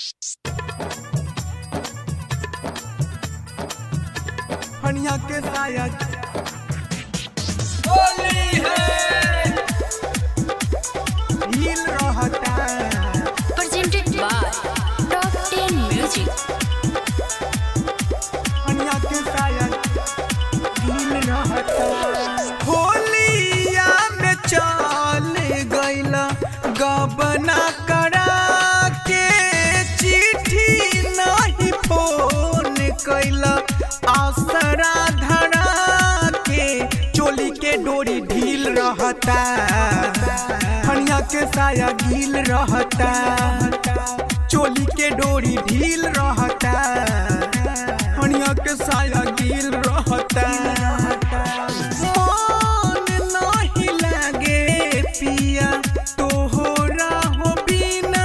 हनिया के साया होली है हिल रहता presented by Top 10 Music। हनिया के साया हिल रहता होलिया में चल गइला गबना करा के चिट्ठी नहीं फोन कैला आसरा धरा के चोली के डोरी ढील रहता हनिया के साया गील रहता चोली के डोरी ढील रहता हनिया के साया गील रहता मन नहीं लागे पिया तोहरा हो बिना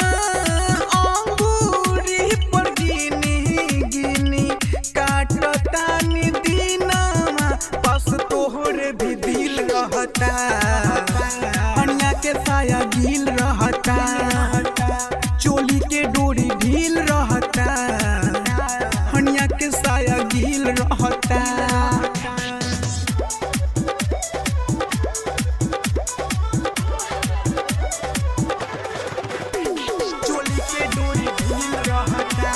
अंगूरी पर गिनी गिनी काटतानी दीनामा बस तोहरे भी दिल रहता हनिया के साया गील रहता चोली के डोरी ढील रहता हनिया के साया गील रहता चोली के डोरी ढील रहता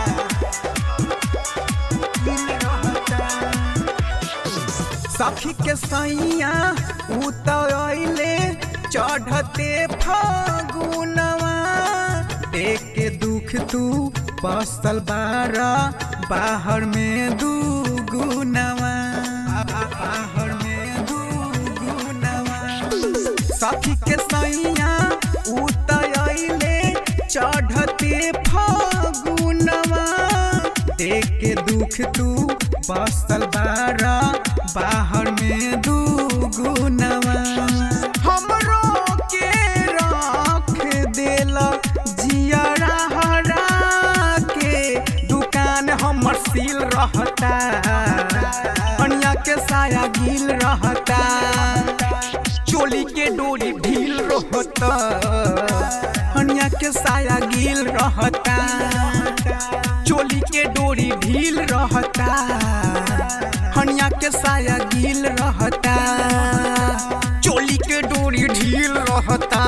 सखी के सैया उतरले चढ़ते फागुनवा देख के दुख तू बसल बारा बाहर में दुगुनवा बाहर में दुगुनवा सखी के सैया उतरले चढ़ते फागुनवा देख के दुख तू बसल बारा बाहर में दुगुनवा हमरो के रख देला जियारा हरा के दुकान हमर सील रहता हनिया के साया गील रहता चोली के डोरी ढील रहता हनिया के साया गील रहता चोली के डोरी ढील रहता हनिया के साया गील रहता चोली के डोरी ढील रहता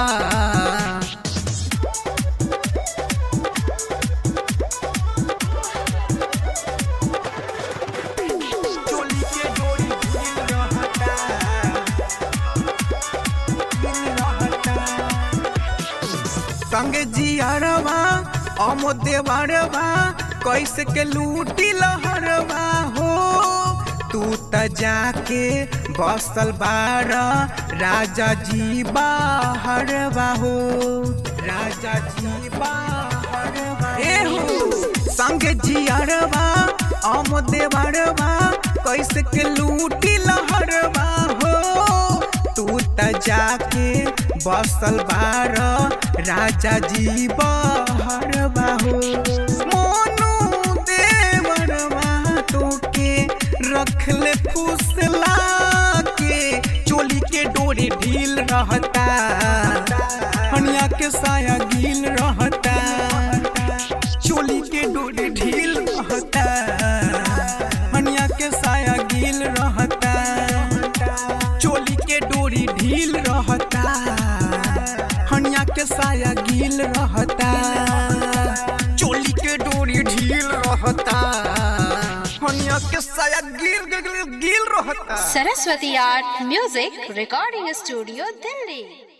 चोली के डोरी ढील रहता संगे जियरवा अमोदेवरवा कैसे के लूटी लहरवा हो तू त जाके बसल बारा राजा जी बाहरवा हो राजा जी बाहरवा ए हो संगे जियरवा अमोदेवरवा कैसे के लूटी लहरवा हो तू त जाके बसल बारा राजा जी बाहरवा हो मोनू देवरवा तोके रखले फुसला के चोली के डोरी ढील रहता हनिया के साया गील रहता चोली के डोरी ढील रहता हनिया के साया गील रहता चोली के डोरी ढील रहता हनिया के साया गील रहता चोली के डोरी ढील रहता हनिया के साया गील रहता। Saraswati art music recording studio Delhi.